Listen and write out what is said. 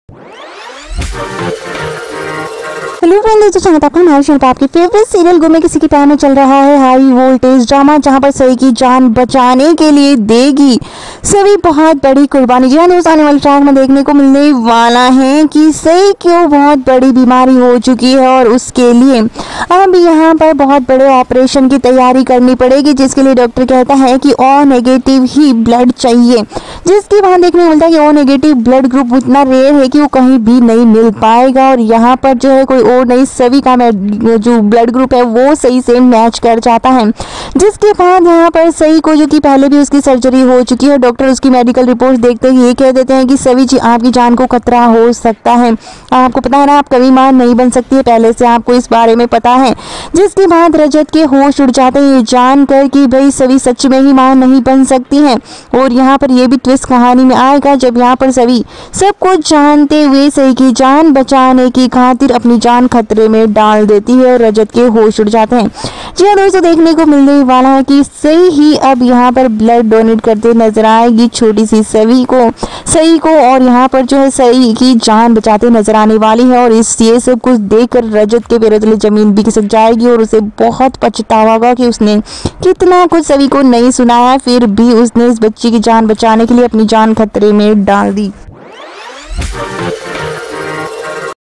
Hello friends, तो स्वागत है आपका हमारे चैनल पर। आपके फेवरेट सीरियल गुमे किसी के प्यार में चल रहा है हाई वोल्टेज ड्रामा, जहां पर सई की जान बचाने के लिए देगी सभी बहुत बड़ी कुर्बानी। जी हाँ दोस्तों, आने वाले ट्रैक में देखने को मिलने वाला है कि सई को बहुत बड़ी बीमारी हो चुकी है और उसके लिए अब यहाँ पर बहुत बड़े ऑपरेशन की तैयारी करनी पड़ेगी, जिसके लिए डॉक्टर कहता है कि ओ नेगेटिव ही ब्लड चाहिए। जिसके बाद देखने को मिलता है कि ओ नेगेटिव ब्लड ग्रुप इतना रेयर है कि वो कहीं भी नहीं मिल पाएगा और यहाँ पर जो है कोई और नहीं, सभी का जो ब्लड ग्रुप है वो सही से मैच कर जाता है। जिसके बाद यहाँ पर सही को, जो कि पहले भी उसकी सर्जरी हो चुकी है, डॉक्टर उसकी मेडिकल रिपोर्ट देखते ही ये कह देते हैं कि सभी जी आपकी जान को खतरा हो सकता है। आपको पता है ना, आप कभी मां नहीं बन सकती है, पहले से आपको इस बारे में पता है। जिसके बाद रजत के होश उड़ जाते हैं ये जानकर कि भाई सभी सच में ही मां नहीं बन सकती हैं। और यहाँ पर ये भी ट्विस्ट कहानी में आएगा जब यहाँ पर सभी सब कुछ जानते हुए सही की जान बचाने की खातिर अपनी जान खतरे में डाल देती है और रजत के होश उड़ जाते हैं। जी हाँ दोस्तों, देखने को मिलने वाला है कि सही ही अब यहाँ पर ब्लड डोनेट करते नजर आएगी छोटी सी सही को और यहाँ पर जो है सही की जान बचाते नजर आने वाली है। और इस ये सब कुछ देखकर रजत के पैरों तले जमीन भी खिसक जाएगी और उसे बहुत पछतावा होगा कि उसने कितना कुछ सभी को नहीं सुनाया, फिर भी उसने इस बच्ची की जान बचाने के लिए अपनी जान खतरे में डाल दी।